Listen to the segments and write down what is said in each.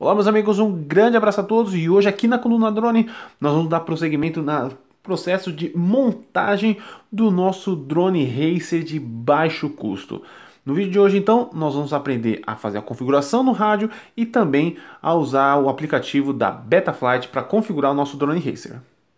Olá meus amigos, um grande abraço a todos e hoje aqui na Coluna Drone nós vamos dar prosseguimento no processo de montagem do nosso drone racer de baixo custo. No vídeo de hoje então nós vamos aprender a fazer a configuração no rádio e também a usar o aplicativo da Betaflight para configurar o nosso drone racer.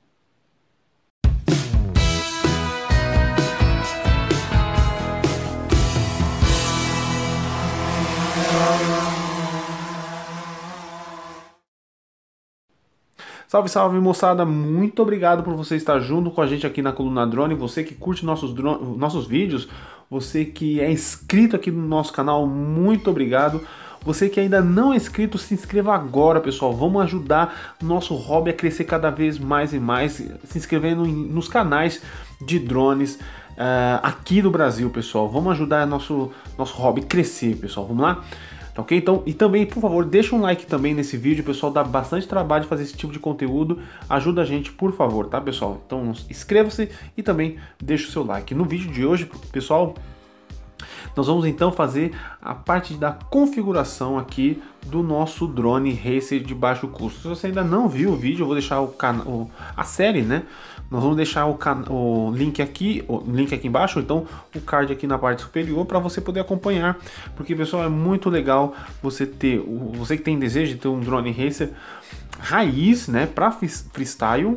Salve, salve moçada, muito obrigado por você estar junto com a gente aqui na Coluna Drone, você que curte nossos vídeos, você que é inscrito aqui no nosso canal, muito obrigado. Você que ainda não é inscrito, se inscreva agora, pessoal, vamos ajudar o nosso hobby a crescer cada vez mais e mais, se inscrevendo nos canais de drones aqui do Brasil, pessoal. Vamos ajudar nosso hobby a crescer, pessoal, vamos lá? Tá ok? Então, e também, por favor, deixa um like também nesse vídeo, pessoal, dá bastante trabalho de fazer esse tipo de conteúdo, ajuda a gente, por favor, tá, pessoal? Então, inscreva-se e também deixa o seu like. No vídeo de hoje, pessoal, nós vamos então fazer a parte da configuração aqui do nosso drone racer de baixo custo. Se você ainda não viu o vídeo, eu vou deixar a série, né? Nós vamos deixar o link aqui embaixo, então o card aqui na parte superior para você poder acompanhar, porque pessoal, é muito legal você que tem desejo de ter um drone racer raiz, né, para freestyle,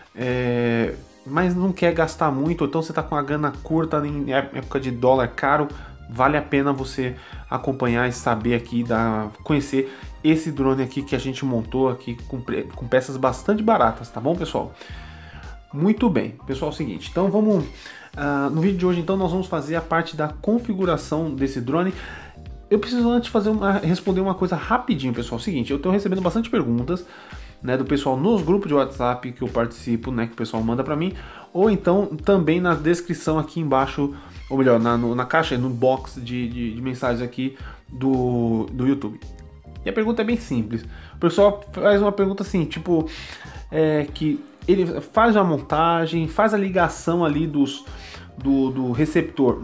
mas não quer gastar muito, então você está com a grana curta em época de dólar caro, vale a pena você acompanhar e saber aqui, conhecer esse drone aqui que a gente montou aqui com peças bastante baratas, tá bom, pessoal? Muito bem, pessoal, é o seguinte, então vamos, no vídeo de hoje então nós vamos fazer a parte da configuração desse drone. Eu preciso antes responder uma coisa rapidinho, pessoal, é o seguinte, eu estou recebendo bastante perguntas, né, do pessoal nos grupos de WhatsApp que eu participo, né, que o pessoal manda para mim, ou então também na descrição aqui embaixo, ou melhor, na caixa, no box de mensagens aqui do YouTube. E a pergunta é bem simples, o pessoal faz uma pergunta assim, tipo, que ele faz a montagem, faz a ligação ali do receptor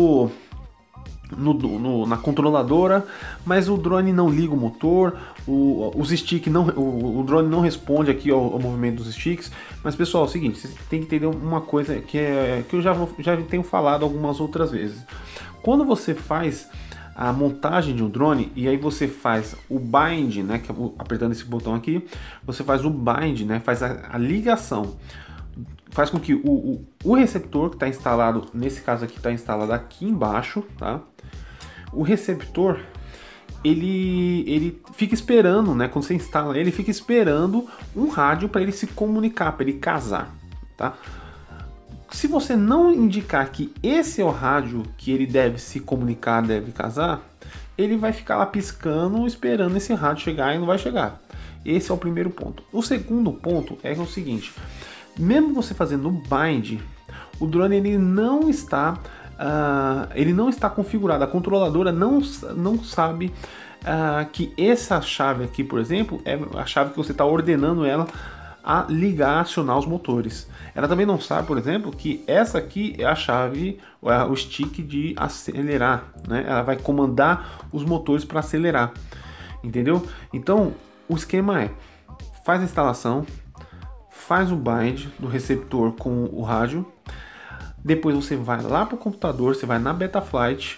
na controladora, mas o drone não liga o motor, os sticks o drone não responde aqui ao movimento dos sticks. Mas pessoal, é o seguinte, vocês tem que entender uma coisa que eu já tenho falado algumas outras vezes. Quando você faz a montagem de um drone e aí você faz o bind, né, que apertando esse botão aqui, você faz o bind, né, faz a ligação, faz com que o receptor que está instalado, nesse caso aqui está instalado aqui embaixo, tá? O receptor ele fica esperando, né, quando você instala ele fica esperando um rádio para ele se comunicar, para ele casar, tá? Se você não indicar que esse é o rádio que ele deve se comunicar, deve casar, ele vai ficar lá piscando, esperando esse rádio chegar e não vai chegar. Esse é o primeiro ponto. O segundo ponto é o seguinte, mesmo você fazendo o bind, o drone ele não está configurado, a controladora não sabe que essa chave aqui, por exemplo, é a chave que você está ordenando ela a ligar, acionar os motores. Ela também não sabe, por exemplo, que essa aqui é a chave, o stick de acelerar, né? Ela vai comandar os motores para acelerar, entendeu? Então, o esquema faz a instalação, faz o bind do receptor com o rádio, depois você vai lá para o computador, você vai na Betaflight,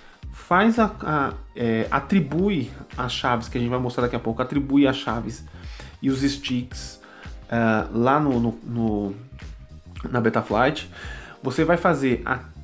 atribui as chaves, que a gente vai mostrar daqui a pouco, atribui as chaves e os sticks lá na Betaflight. Você vai fazer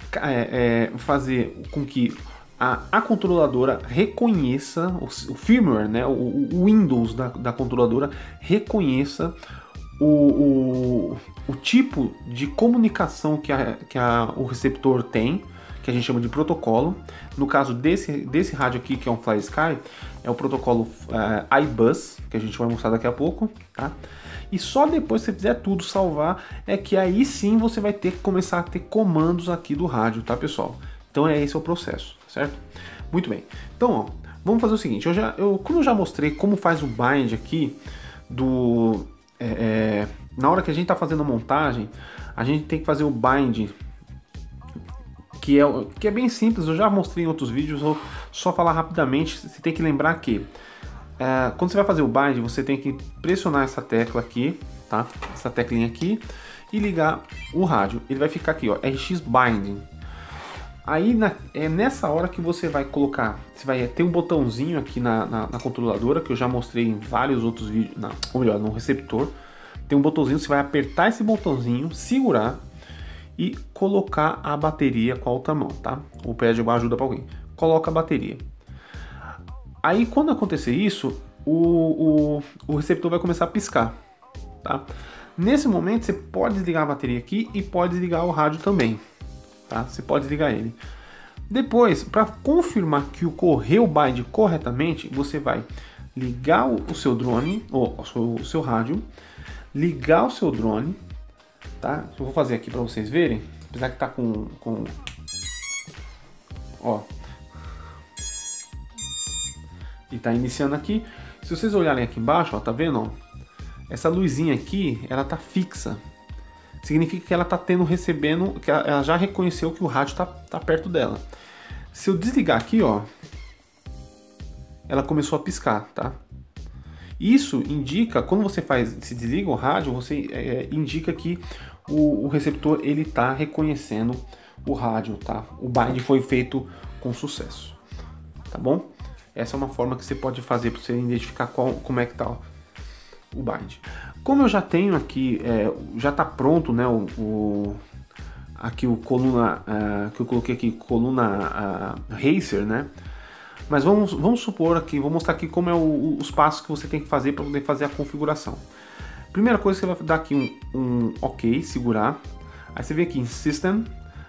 com que a controladora reconheça, o firmware, né, o Windows da controladora reconheça o tipo de comunicação que o receptor tem, que a gente chama de protocolo. No caso desse rádio aqui, que é um FlySky, é o protocolo iBus, que a gente vai mostrar daqui a pouco, tá? E só depois que você fizer tudo, salvar, é que aí sim você vai ter que começar a ter comandos aqui do rádio, tá, pessoal? Então esse é o processo, certo? Muito bem. Então, ó, vamos fazer o seguinte, como eu já mostrei como faz o bind aqui na hora que a gente está fazendo a montagem, a gente tem que fazer o bind, que é bem simples, eu já mostrei em outros vídeos, vou só falar rapidamente. Você tem que lembrar que quando você vai fazer o bind, você tem que pressionar essa tecla aqui, tá? Essa teclinha aqui e ligar o rádio. Ele vai ficar aqui, ó, RX Binding. Aí é nessa hora que você vai colocar, você vai ter um botãozinho aqui na controladora, que eu já mostrei em vários outros vídeos, ou melhor, no receptor. Tem um botãozinho, você vai apertar esse botãozinho, segurar e colocar a bateria com a outra mão, tá? Ou pede uma ajuda para alguém. Coloca a bateria. Aí quando acontecer isso, o receptor vai começar a piscar, tá? Nesse momento você pode desligar a bateria aqui e pode desligar o rádio também, tá? Você pode desligar ele. Depois, para confirmar que ocorreu o bind corretamente, você vai ligar o seu drone, ou o seu rádio, ligar o seu drone, tá? Eu vou fazer aqui para vocês verem, apesar que tá com ó, e tá iniciando aqui. Se vocês olharem aqui embaixo, ó, tá vendo? Ó? Essa luzinha aqui, ela tá fixa. Significa que ela tá recebendo, que ela já reconheceu que o rádio tá perto dela. Se eu desligar aqui, ó, ela começou a piscar, tá? Isso indica, quando você se desliga o rádio, você indica que o receptor ele tá reconhecendo o rádio, tá? O bind foi feito com sucesso, tá bom? Essa é uma forma que você pode fazer para você identificar como é que tá o bind. Como eu já tenho aqui, já está pronto, né, aqui o coluna, que eu coloquei aqui, coluna Racer, né? Mas vamos supor aqui, vou mostrar aqui como é os passos que você tem que fazer para poder fazer a configuração. Primeira coisa, você vai dar aqui um OK, segurar. Aí você vem aqui em System.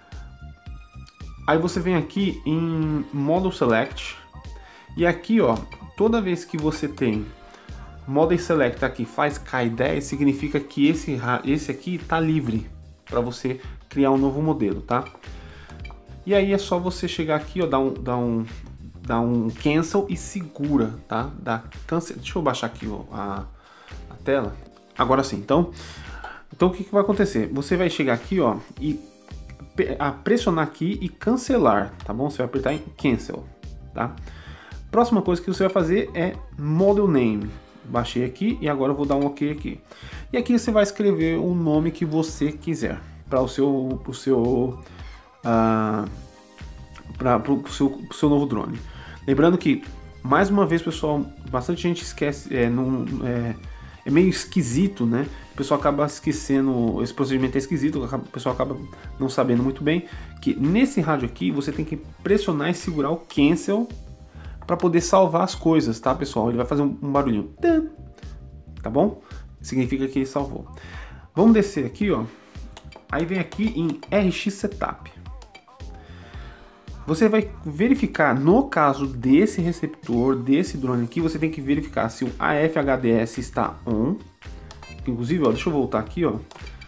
Aí você vem aqui em Model Select. E aqui, ó, toda vez que você tem Model Select aqui, faz K10, significa que esse aqui tá livre para você criar um novo modelo, tá? E aí é só você chegar aqui, ó, dar um cancel e segura, tá? Cancel. Deixa eu baixar aqui, ó, a tela. Agora sim. Então o que vai acontecer? Você vai chegar aqui, ó, e pressionar aqui e cancelar, tá bom? Você vai apertar em cancel, tá? Próxima coisa que você vai fazer é Model Name. Baixei aqui e agora eu vou dar um OK aqui. E aqui você vai escrever o nome que você quiser para o seu novo drone. Lembrando que, mais uma vez, pessoal, bastante gente esquece, é meio esquisito, né? O pessoal acaba esquecendo, esse procedimento é esquisito, o pessoal acaba não sabendo muito bem que nesse rádio aqui você tem que pressionar e segurar o cancel para poder salvar as coisas, tá, pessoal? Ele vai fazer um barulhinho, tá bom? Significa que ele salvou. Vamos descer aqui, ó. Aí vem aqui em RX Setup. Você vai verificar, no caso desse receptor, desse drone aqui, você tem que verificar se o AF/HDS está on. Inclusive, ó, deixa eu voltar aqui, ó,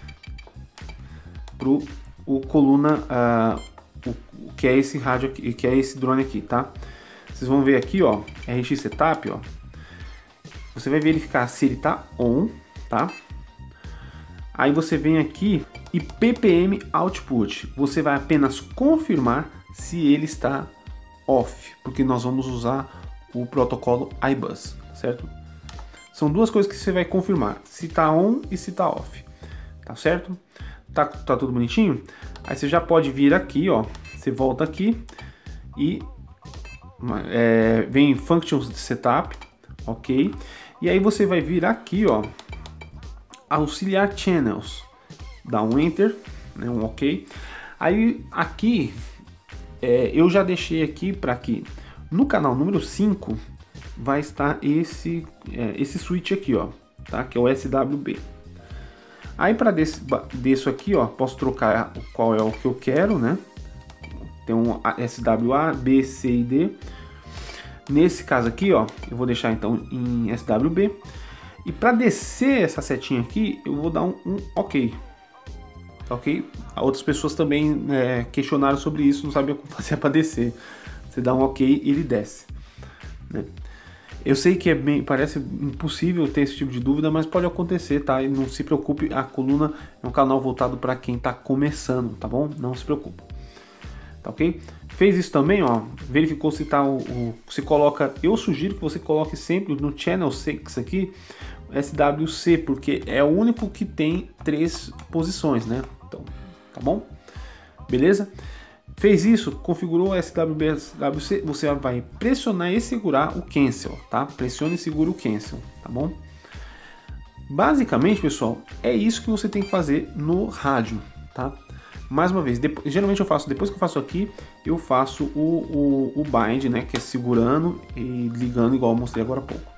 pro coluna, que é esse rádio aqui, que é esse drone aqui, tá? Vocês vão ver aqui, ó, RX Setup, ó. Você vai verificar se ele tá on, tá? Aí você vem aqui e PPM Output. Você vai apenas confirmar se ele está off, porque nós vamos usar o protocolo iBus, certo? São duas coisas que você vai confirmar, se tá on e se tá off, tá certo? Tá tudo bonitinho? Aí você já pode vir aqui, ó, você volta aqui e vem Functions Setup, ok? E aí você vai vir aqui, ó, Auxiliar Channels, dá um Enter, né, um OK. Aí aqui eu já deixei aqui para que no canal número 5 vai estar esse switch aqui, ó, tá? Que é o SWB. Aí para desse aqui, ó, posso trocar qual é o que eu quero, né? Tem um SWA, B, C e D. Nesse caso aqui, ó, eu vou deixar então em SWB. E para descer essa setinha aqui, eu vou dar um OK. Ok? Outras pessoas também questionaram sobre isso, não sabiam como fazer para descer. Você dá um OK e ele desce, né? Eu sei que parece impossível ter esse tipo de dúvida, mas pode acontecer, tá? E não se preocupe, a coluna é um canal voltado para quem está começando, tá bom? Não se preocupe. tá ok? Fez isso também, ó, verificou se tá você coloca, eu sugiro que você coloque sempre no Channel 6 aqui, SWC, porque é o único que tem 3 posições, né? Então, tá bom? Beleza? Fez isso, configurou o SWC, você vai pressionar e segurar o Cancel, tá? Pressione e segura o Cancel, tá bom? Basicamente, pessoal, é isso que você tem que fazer no rádio, tá? Mais uma vez, geralmente eu faço, depois que eu faço aqui, eu faço o bind, né? Que é segurando e ligando, igual eu mostrei agora há pouco.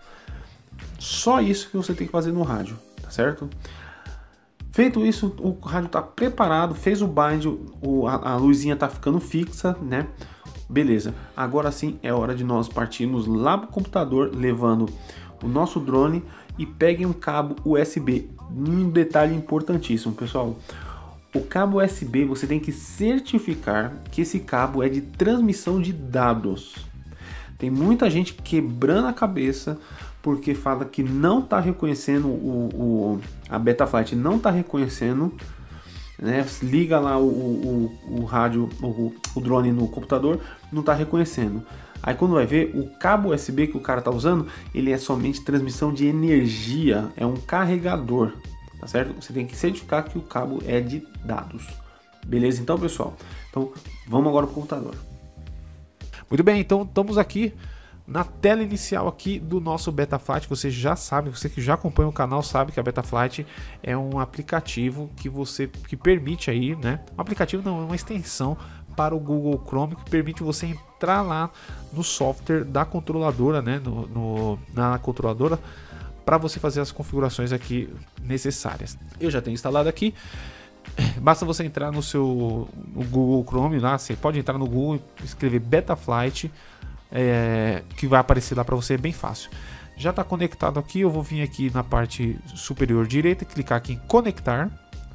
Só isso que você tem que fazer no rádio, tá certo? Feito isso, o rádio está preparado, fez o bind, a luzinha está ficando fixa, né? Beleza, agora sim é hora de nós partirmos lá para o computador, levando o nosso drone e peguem um cabo USB. Um detalhe importantíssimo, pessoal. O cabo USB você tem que certificar que esse cabo é de transmissão de dados. Tem muita gente quebrando a cabeça porque fala que não está reconhecendo a Betaflight, não está reconhecendo, né? Liga lá o rádio, o drone no computador, não está reconhecendo. Aí quando vai ver, o cabo USB que o cara está usando, ele é somente transmissão de energia, é um carregador, tá certo? Você tem que certificar que o cabo é de dados. Beleza então, pessoal? Então vamos agora para o computador. Muito bem, então estamos aqui na tela inicial aqui do nosso Betaflight. Você já sabe, você que já acompanha o canal sabe que a Betaflight é um aplicativo que permite aí, né? Um aplicativo não, é uma extensão para o Google Chrome que permite você entrar lá no software da controladora, né? Na controladora, para você fazer as configurações aqui necessárias. Eu já tenho instalado aqui. Basta você entrar no Google Chrome lá, você pode entrar no Google e escrever Betaflight, que vai aparecer lá para você, é bem fácil. Já está conectado aqui, eu vou vir aqui na parte superior direita, clicar aqui em conectar.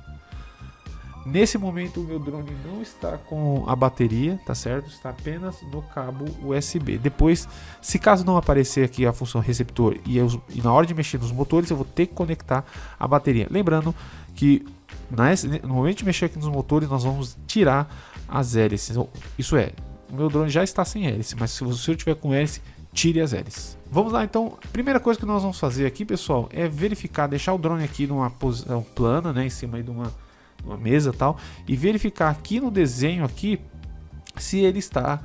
Nesse momento o meu drone não está com a bateria, tá certo? Está apenas no cabo USB. Depois, se caso não aparecer aqui a função receptor e na hora de mexer nos motores, eu vou ter que conectar a bateria. Lembrando que no momento de mexer aqui nos motores, nós vamos tirar as hélices. Isso é, o meu drone já está sem hélice, mas se você tiver com hélice, tire as hélices. Vamos lá então, primeira coisa que nós vamos fazer aqui, pessoal, é verificar, deixar o drone aqui numa posição plana, né, em cima aí de uma mesa e tal, e verificar aqui no desenho aqui se ele está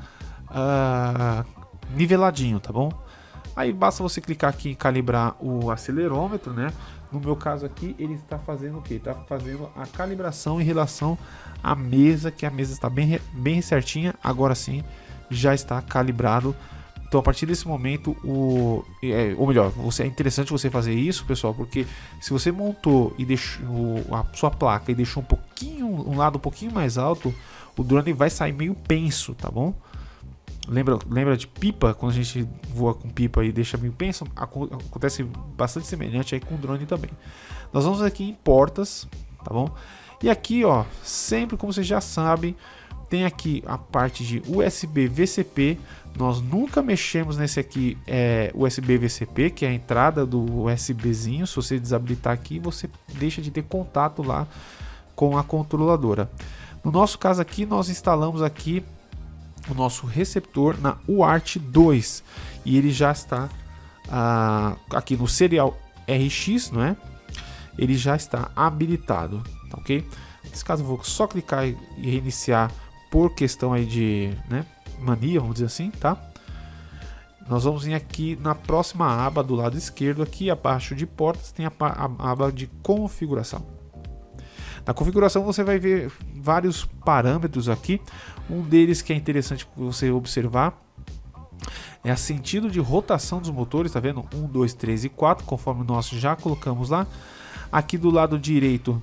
niveladinho, tá bom? Aí basta você clicar aqui em calibrar o acelerômetro, né? No meu caso aqui, ele está fazendo o que? Está fazendo a calibração em relação à mesa, que a mesa está bem certinha. Agora sim, já está calibrado. Então, a partir desse momento, ou melhor, é interessante você fazer isso, pessoal, porque se você montou e deixou a sua placa e deixou um lado um pouquinho mais alto, o drone vai sair meio penso, tá bom? Lembra de pipa? Quando a gente voa com pipa e deixa meio penso, acontece bastante semelhante aí com o drone também. Nós vamos aqui em portas, tá bom? E aqui, ó, sempre como vocês já sabem, tem aqui a parte de USB VCP. Nós nunca mexemos nesse aqui, USB VCP, que é a entrada do USBzinho. Se você desabilitar aqui, você deixa de ter contato lá com a controladora. No nosso caso aqui, nós instalamos aqui o nosso receptor na UART 2 e ele já está aqui no serial RX, não é? Ele já está habilitado, tá ok? Nesse caso eu vou só clicar e reiniciar por questão aí de, né, mania, vamos dizer assim, tá? Nós vamos vir aqui na próxima aba do lado esquerdo, aqui abaixo de portas tem a aba de configuração. Na configuração você vai ver vários parâmetros aqui. Um deles que é interessante você observar é o sentido de rotação dos motores, tá vendo? 1, 2, 3 e 4, conforme nós já colocamos lá. Aqui do lado direito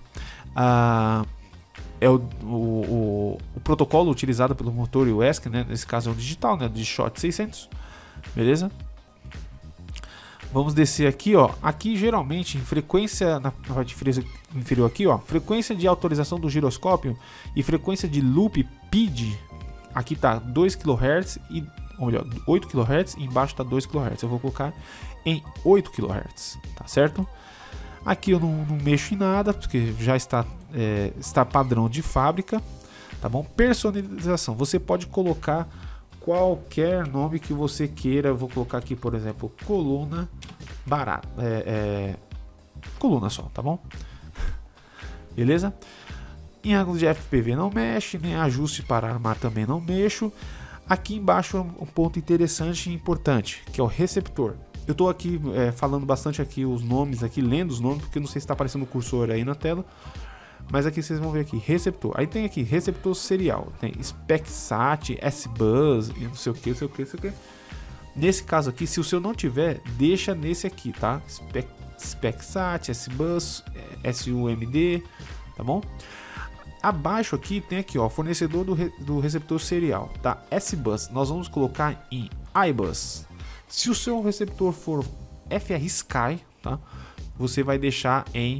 é o protocolo utilizado pelo motor UESC, né? Nesse caso é o digital, né? De SHOT 600, beleza? Vamos descer aqui, ó. Aqui geralmente em frequência na parte inferior aqui, ó, frequência de autorização do giroscópio e frequência de loop PID. Aqui tá 2 kHz ou melhor, 8 kHz, e embaixo tá 2 kHz. Eu vou colocar em 8 kHz, tá certo? Aqui eu não mexo em nada, porque já está padrão de fábrica, tá bom? Personalização, você pode colocar qualquer nome que você queira. Eu vou colocar aqui, por exemplo, coluna barata, coluna só, tá bom? Beleza? Em ângulo de FPV não mexe, nem ajuste para armar também não mexo. Aqui embaixo é um ponto interessante e importante, que é o receptor. Eu estou aqui falando bastante aqui os nomes, aqui lendo os nomes, porque não sei se está aparecendo o cursor aí na tela. Mas aqui vocês vão ver aqui, receptor. Aí tem aqui, receptor serial. Tem SpecSat, S-Bus, não sei o que, não sei o que, não sei o que. Nesse caso aqui, se o seu não tiver, deixa nesse aqui, tá? SpecSat, S-Bus, SUMD, tá bom? Abaixo aqui tem aqui, ó, fornecedor do receptor serial, tá? S-Bus, nós vamos colocar em iBus. Se o seu receptor for FR Sky, tá? Você vai deixar em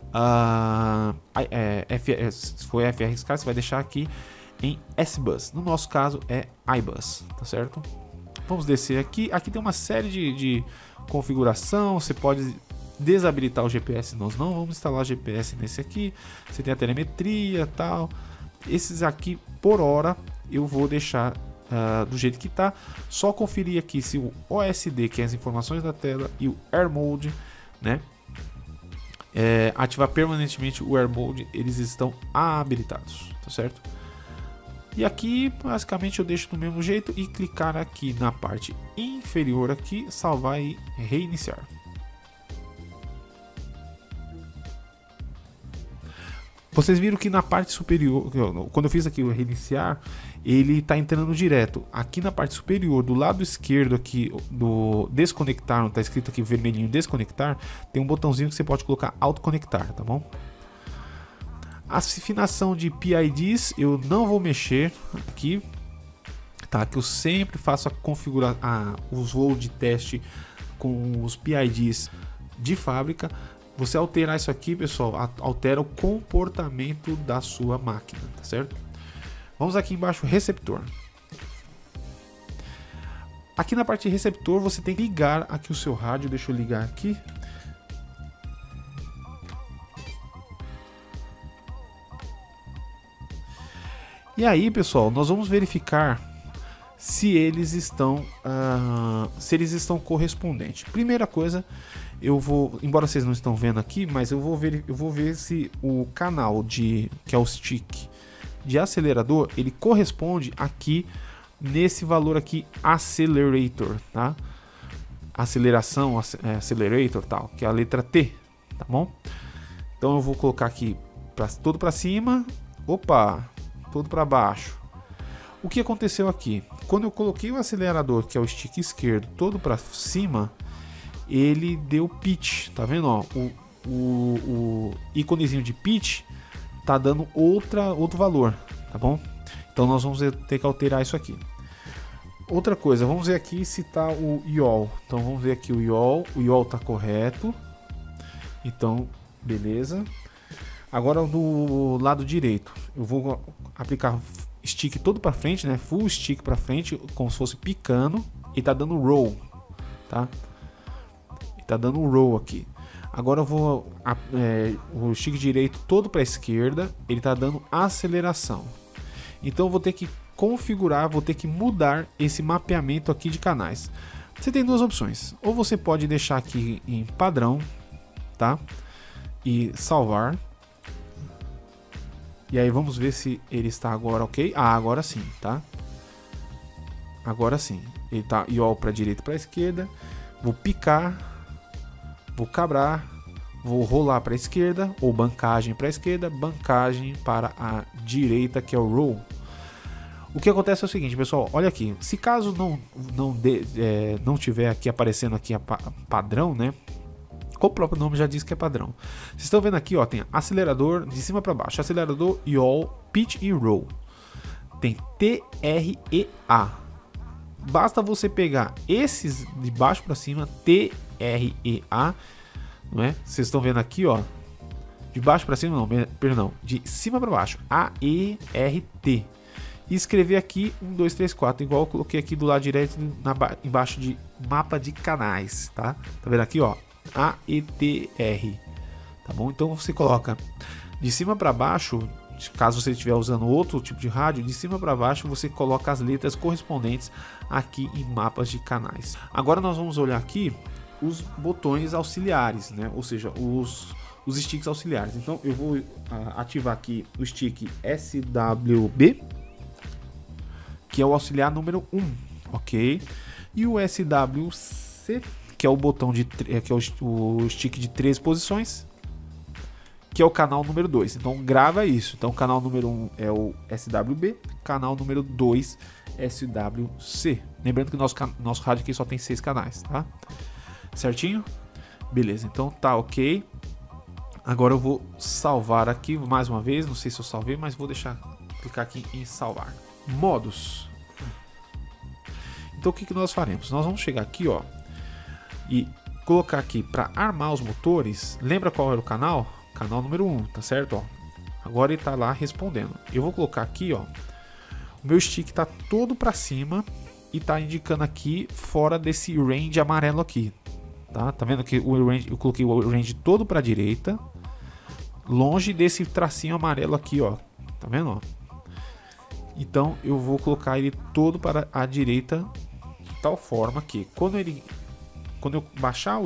se for FR Sky, você vai deixar aqui em S-Bus. No nosso caso é iBus, tá certo? Vamos descer aqui. Aqui tem uma série de configuração. Você pode desabilitar o GPS. Nós não vamos instalar GPS nesse aqui. Você tem a telemetria, tal. Esses aqui por hora eu vou deixar do jeito que tá. Só conferir aqui se o OSD, que é as informações da tela, e o Air Mode, né, ativar permanentemente o Air Mode, eles estão habilitados, tá certo? E aqui basicamente eu deixo do mesmo jeito e clicar aqui na parte inferior aqui, salvar e reiniciar. Vocês viram que na parte superior, quando eu fiz aqui o reiniciar, ele está entrando direto. Aqui na parte superior, do lado esquerdo aqui do desconectar, onde está escrito aqui vermelhinho desconectar, tem um botãozinho que você pode colocar autoconectar, tá bom? A afinação de PIDs eu não vou mexer aqui, tá? Que eu sempre faço a configurar os voos de teste com os PIDs de fábrica. Você alterar isso aqui, pessoal, altera o comportamento da sua máquina, tá certo? Vamos aqui embaixo, receptor. Aqui na parte de receptor, você tem que ligar aqui o seu rádio. Deixa eu ligar aqui. E aí, pessoal, nós vamos verificar se eles estão correspondentes. Primeira coisa, eu vou, embora vocês não estão vendo aqui, mas eu vou ver se o canal que é o stick de acelerador, ele corresponde aqui nesse valor aqui, accelerator, tá? Aceleração, accelerator, tal, que é a letra T, tá bom? Então eu vou colocar aqui todo para cima, opa, todo para baixo. O que aconteceu aqui? Quando eu coloquei o acelerador, que é o stick esquerdo, todo para cima, ele deu pitch, tá vendo? Ó, o íconezinho de pitch tá dando outro valor, tá bom? Então nós vamos ter que alterar isso aqui. Outra coisa, vamos ver aqui se tá o yaw. Então vamos ver aqui o yaw tá correto. Então, beleza. Agora do lado direito, eu vou aplicar stick todo para frente, né? Full stick para frente, como se fosse picando, e tá dando roll, tá? E tá dando um roll aqui. Agora eu vou o stick direito todo para a esquerda, ele tá dando aceleração. Então eu vou ter que configurar, vou ter que mudar esse mapeamento aqui de canais. Você tem duas opções. Ou você pode deixar aqui em padrão, tá? E salvar. E aí vamos ver se ele está agora ok. Ah, agora sim, tá? Agora sim. Ele tá yaw para direita e para esquerda. Vou picar, vou cabrar, vou rolar para a esquerda, ou bancagem para a esquerda, bancagem para a direita, que é o roll. O que acontece é o seguinte, pessoal, olha aqui, se caso não tiver aqui aparecendo aqui a padrão, né? O próprio nome já diz que é padrão. Vocês estão vendo aqui, ó, tem acelerador de cima para baixo, acelerador, yaw, pitch e roll. Tem TREA. Basta você pegar esses de baixo para cima, TREA, não é? Vocês estão vendo aqui, ó, de baixo para cima, não, perdão, de cima para baixo, AERT. E escrever aqui 1, 2, 3, 4, igual eu coloquei aqui do lado direito, embaixo de mapa de canais, tá? Tá vendo aqui, ó, AETR, tá bom? Então você coloca de cima para baixo caso você estiver usando outro tipo de rádio, de cima para baixo você coloca as letras correspondentes aqui em mapas de canais. Agora nós vamos olhar aqui os botões auxiliares, né? Ou seja, os sticks auxiliares. Então eu vou ativar aqui o stick SWB, que é o auxiliar número 1, ok? E o SWC, que é o botão que é o stick de 13 posições, que é o canal número 2. Então grava isso. Então canal número 1 é o SWB, canal número 2 SWC. Lembrando que nosso rádio aqui só tem 6 canais, tá? Certinho? Beleza, então tá ok. Agora eu vou salvar aqui mais uma vez. Não sei se eu salvei, mas vou clicar aqui em salvar. Modos. Então o que nós faremos? Nós vamos chegar aqui, ó, e colocar aqui para armar os motores. Lembra qual era o canal? Canal número 1, tá certo? Ó, agora ele tá lá respondendo. Eu vou colocar aqui, ó, o meu stick tá todo para cima e tá indicando aqui fora desse range amarelo aqui, tá? Tá vendo que o range, eu coloquei o range todo para a direita, longe desse tracinho amarelo aqui, ó. Tá vendo, ó? Então eu vou colocar ele todo para a direita de tal forma que quando eu baixar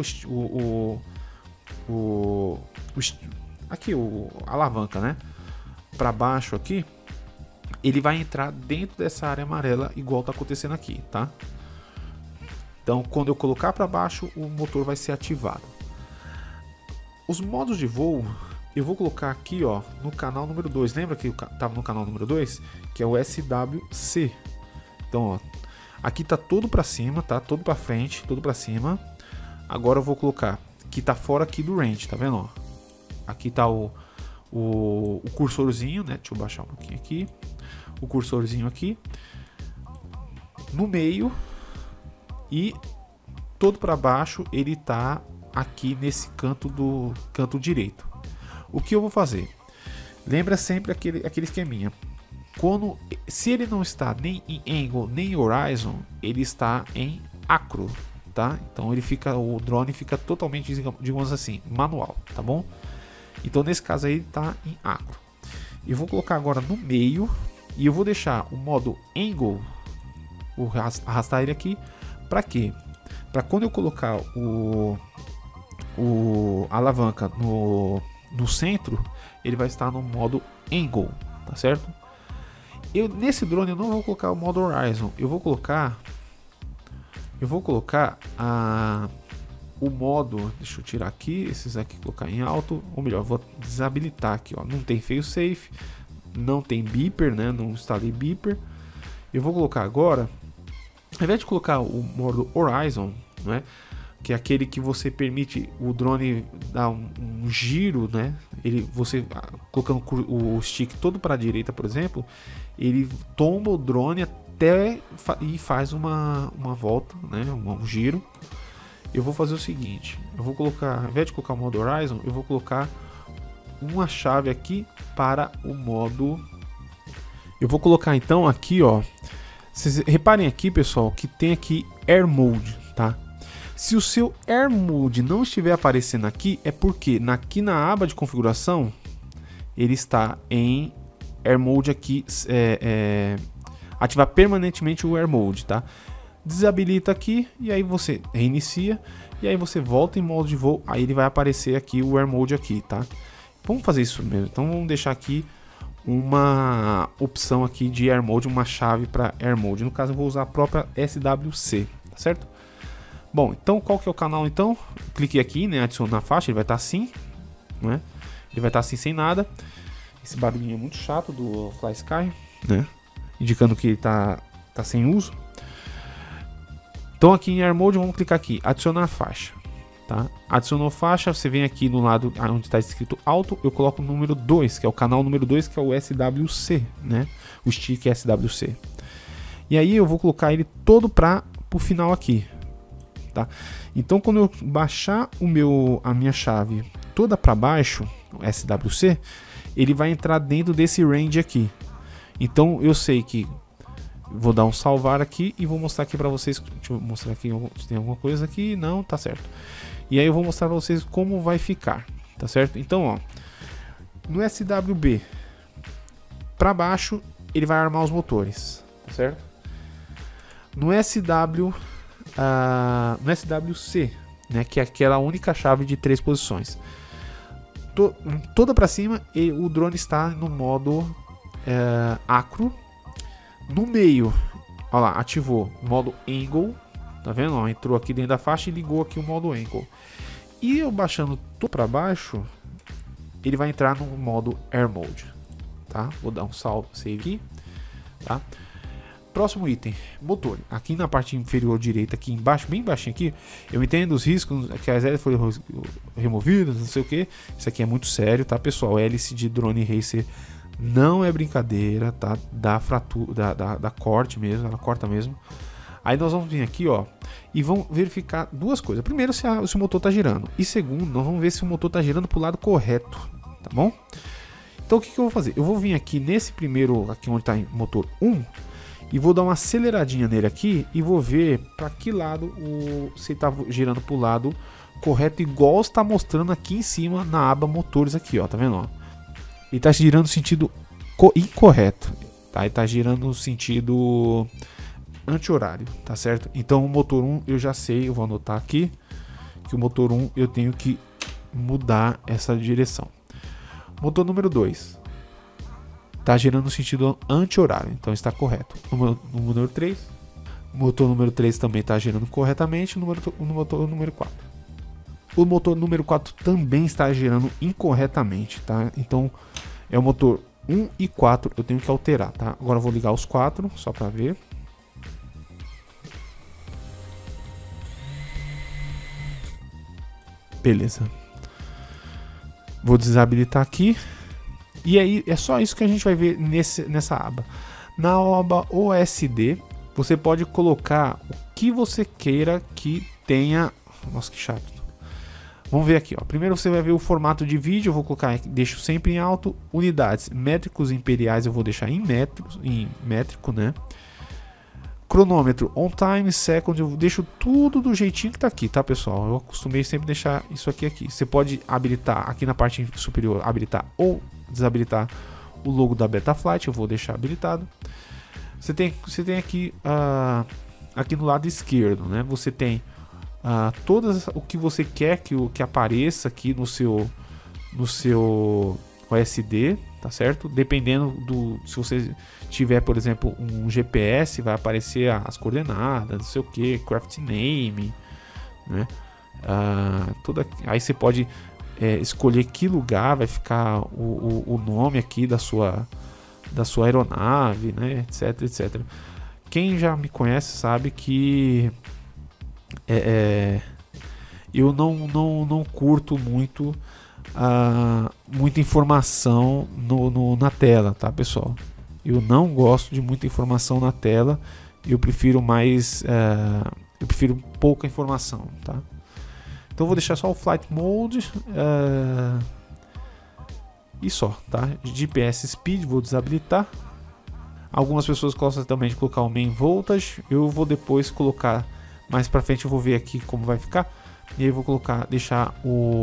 a alavanca, né, para baixo aqui, ele vai entrar dentro dessa área amarela igual tá acontecendo aqui, tá? Então quando eu colocar para baixo, o motor vai ser ativado. Os modos de voo eu vou colocar aqui, ó, no canal número 2. Lembra que eu tava no canal número 2, que é o SWC. Então, ó, aqui tá todo para cima, tá? Todo para frente, todo para cima. Agora eu vou colocar que tá fora aqui do range, tá vendo, ó? Aqui tá o cursorzinho, né? Deixa eu baixar um pouquinho aqui. O cursorzinho aqui no meio e todo para baixo ele tá aqui nesse canto direito. O que eu vou fazer? Lembra sempre aquele esqueminha. Se ele não está nem em angle nem em horizon, ele está em acro, tá? Então o drone fica totalmente, digamos assim, manual, tá bom? Então nesse caso aí está em acro. Eu vou colocar agora no meio e eu vou deixar o modo angle, arrastar ele aqui. Para quê? Para quando eu colocar a alavanca no centro, ele vai estar no modo angle, tá certo? Nesse drone eu não vou colocar o modo horizon, eu vou colocar o modo, deixa eu tirar aqui, esses aqui colocar em alto, ou melhor, vou desabilitar aqui, ó, não tem fail safe, não tem beeper, né? Não instalei beeper. Eu vou colocar agora, ao invés de colocar o modo horizon, né? Que é aquele que você permite o drone dar um giro, né? Você colocando o stick todo para a direita, por exemplo, ele tomba o drone até e faz uma volta, né? Um giro. Eu vou fazer o seguinte: eu vou colocar, ao invés de colocar o modo Horizon, eu vou colocar uma chave aqui para o modo. Eu vou colocar então aqui, ó. Vocês reparem aqui, pessoal, que tem aqui Air Mode, tá? Se o seu Air Mode não estiver aparecendo aqui, é porque aqui na aba de configuração ele está em Air Mode aqui, ativar permanentemente o Air Mode, tá? Desabilita aqui e aí você reinicia e aí você volta em modo de voo, aí ele vai aparecer aqui o Air Mode aqui, tá? Vamos fazer isso mesmo. Então vamos deixar aqui uma opção aqui de Air Mode, uma chave para Air Mode. No caso eu vou usar a própria SWC, tá certo? Bom, então qual que é o canal então? Cliquei aqui, né, adicionar faixa, ele vai estar assim, né? Ele vai estar assim sem nada. Esse barulhinho é muito chato do Fly Sky, né? Indicando que ele tá sem uso. Então aqui em Air Mode vamos clicar aqui, adicionar faixa, tá? Adicionou faixa, você vem aqui no lado onde está escrito alto, eu coloco o número 2, que é o canal número 2, que é o SWC, né? O stick SWC. E aí eu vou colocar ele todo para o final aqui, tá? Então quando eu baixar a minha chave toda para baixo, o SWC, ele vai entrar dentro desse range aqui. Então eu sei que vou dar um salvar aqui e vou mostrar aqui para vocês. Deixa eu mostrar aqui se tem alguma coisa aqui. Não, tá certo. E aí eu vou mostrar para vocês como vai ficar, tá certo? Então, ó, no SWB para baixo, ele vai armar os motores, tá certo? No SWC, né, que é aquela única chave de 3 posições, toda para cima, o drone está no modo acro. No meio, olha lá, ativou o modo angle, tá vendo? Ó, entrou aqui dentro da faixa e ligou aqui o modo angle. E eu baixando todo para baixo, ele vai entrar no modo air mode, tá? Vou dar um salve save aqui, tá? Próximo item, motor. Aqui na parte inferior direita, aqui embaixo, bem baixinho aqui, eu entendo os riscos, que as hélices foram removidas, não sei o que. Isso aqui é muito sério, tá, pessoal? Hélice de drone racer não é brincadeira, tá? Dá fratura, dá corte mesmo, ela corta mesmo. Aí nós vamos vir aqui, ó, e vamos verificar duas coisas. Primeiro, se o motor tá girando. E segundo, nós vamos ver se o motor tá girando pro lado correto, tá bom? Então o que eu vou fazer? Eu vou vir aqui nesse primeiro, aqui onde tá motor 1, e vou dar uma aceleradinha nele aqui e vou ver para que lado se está girando para o lado correto, igual está mostrando aqui em cima na aba motores aqui, ó, tá vendo? Ó? Ele está girando no sentido incorreto, tá? Ele está girando no sentido anti-horário, tá certo? Então o motor 1 eu já sei, eu vou anotar aqui que o motor 1 eu tenho que mudar essa direção. Motor número 2 está girando no sentido anti-horário, então está correto. No número 3, o motor número 3 também está girando corretamente. No motor número 4, o motor número 4 também está girando incorretamente, tá? Então é o motor 1 e 4 eu tenho que alterar, tá? Agora eu vou ligar os 4 só para ver. Beleza. Vou desabilitar aqui. E aí é só isso que a gente vai ver nessa aba. Na aba OSD, você pode colocar o que você queira que tenha. Nossa, que chato. Vamos ver aqui, ó. Primeiro você vai ver o formato de vídeo, eu vou colocar, deixo sempre em alto. Unidades métricos imperiais eu vou deixar em métrico, né? Cronômetro, on time, second, eu deixo tudo do jeitinho que tá aqui, tá, pessoal? Eu acostumei sempre deixar isso aqui. Você pode habilitar aqui na parte superior, habilitar ou desabilitar o logo da Betaflight, eu vou deixar habilitado. Você tem aqui aqui no lado esquerdo, né? Você tem todas o que você quer que apareça aqui no seu OSD, tá certo? Dependendo se você tiver, por exemplo, um GPS, vai aparecer as coordenadas, não sei o que, craft name, né? Aí você pode escolher que lugar vai ficar o nome aqui da sua aeronave, né? Etc, etc. Quem já me conhece sabe que eu não curto muito muita informação na tela, tá, pessoal? Eu não gosto de muita informação na tela. Eu prefiro eu prefiro pouca informação, tá? Então eu vou deixar só o Flight Mode e só, tá? GPS Speed vou desabilitar. Algumas pessoas gostam também de colocar o Main Voltage. Eu vou depois colocar mais pra frente, eu vou ver aqui como vai ficar. E aí eu vou deixar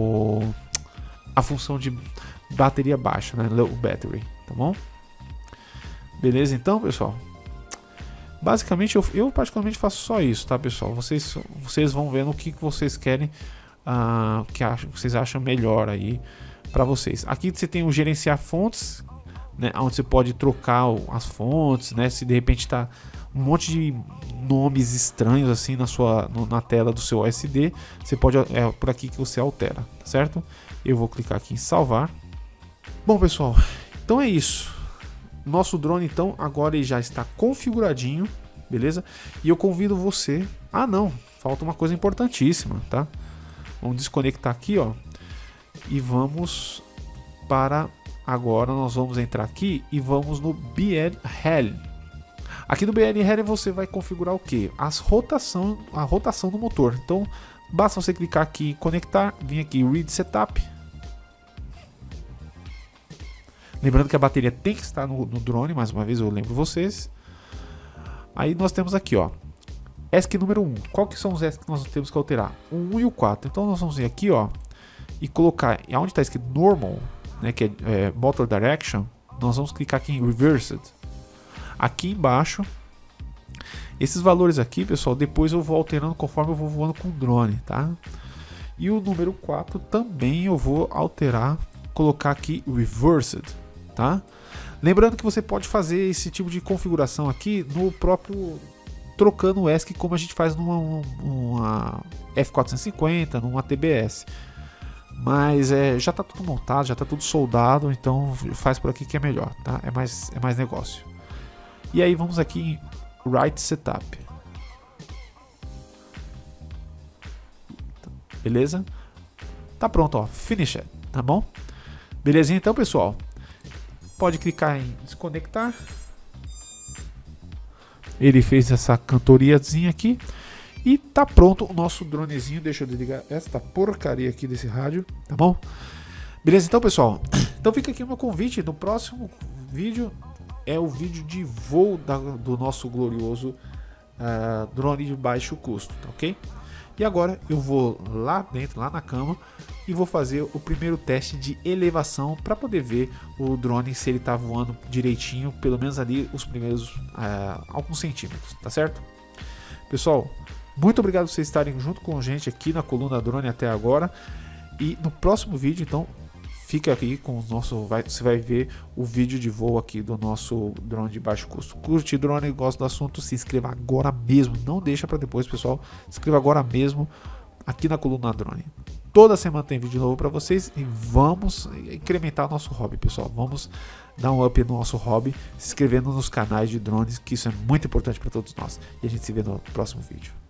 a função de bateria baixa, né? Low Battery, tá bom? Beleza, então, pessoal. Basicamente, eu particularmente faço só isso, tá, pessoal? Vocês vão vendo o que vocês querem, que vocês acham melhor aí para vocês. Aqui você tem o gerenciar fontes, né? Onde você pode trocar as fontes, né? Se de repente tá um monte de nomes estranhos assim na tela do seu OSD, você pode por aqui que você altera, tá certo? Eu vou clicar aqui em salvar. Bom, pessoal, então é isso. Nosso drone então agora ele já está configuradinho, beleza? E eu convido você. Não, falta uma coisa importantíssima, tá? Vamos desconectar aqui, ó. E vamos para agora nós vamos entrar aqui e vamos no BNHeli. Aqui no BNHeli você vai configurar o que? A rotação do motor. Então basta você clicar aqui em conectar, vir aqui em Read Setup. Lembrando que a bateria tem que estar no drone, mais uma vez eu lembro vocês. Aí nós temos aqui, ó, ESC número 1. Qual que são os ESC que nós temos que alterar? O 1 e o 4. Então nós vamos vir aqui, ó, e colocar onde está escrito Normal, né, que é Motor Direction, nós vamos clicar aqui em Reversed. Aqui embaixo, esses valores aqui, pessoal, depois eu vou alterando conforme eu vou voando com o drone, tá? E o número 4 também eu vou alterar, colocar aqui Reversed, tá? Lembrando que você pode fazer esse tipo de configuração aqui no próprio, trocando o ESC como a gente faz numa F450, numa TBS. Mas já está tudo montado, já está tudo soldado, então faz por aqui que é melhor, tá? É mais negócio. E aí vamos aqui em Right Setup. Beleza? Tá pronto, ó, Finish, tá bom? Belezinha então, pessoal? Pode clicar em desconectar. Ele fez essa cantoriazinha aqui. E tá pronto o nosso dronezinho. Deixa eu desligar esta porcaria aqui desse rádio, tá bom? Beleza então, pessoal? Então fica aqui o meu convite. No próximo vídeo é o vídeo de voo do nosso glorioso drone de baixo custo, tá ok? E agora eu vou lá dentro, lá na cama, e vou fazer o primeiro teste de elevação para poder ver o drone se ele está voando direitinho, pelo menos ali os primeiros alguns centímetros, tá certo? Pessoal, muito obrigado por vocês estarem junto com a gente aqui na Coluna Drone até agora. E no próximo vídeo, então, fica aqui com o nosso. Você vai ver o vídeo de voo aqui do nosso drone de baixo custo. Curte drone, gosta do assunto, se inscreva agora mesmo. Não deixa para depois, pessoal. Se inscreva agora mesmo aqui na Coluna Drone. Toda semana tem vídeo novo para vocês e vamos incrementar o nosso hobby, pessoal. Vamos dar um up no nosso hobby, se inscrevendo nos canais de drones, que isso é muito importante para todos nós. E a gente se vê no próximo vídeo.